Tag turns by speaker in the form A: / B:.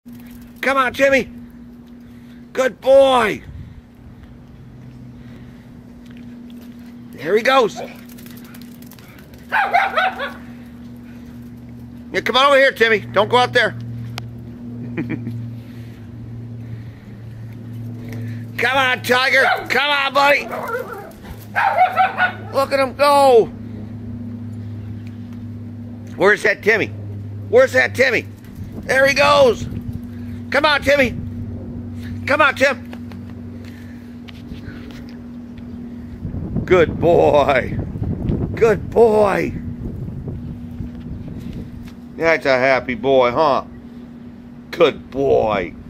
A: Come on, Timmy. Good boy. There he goes. Yeah, come on over here, Timmy. Don't go out there. Come on, Tiger. Come on, buddy. Look at him go. Where's that Timmy? Where's that Timmy? There he goes. Come on, Timmy. Come on, Tim. Good boy. Good boy. That's a happy boy, huh? Good boy.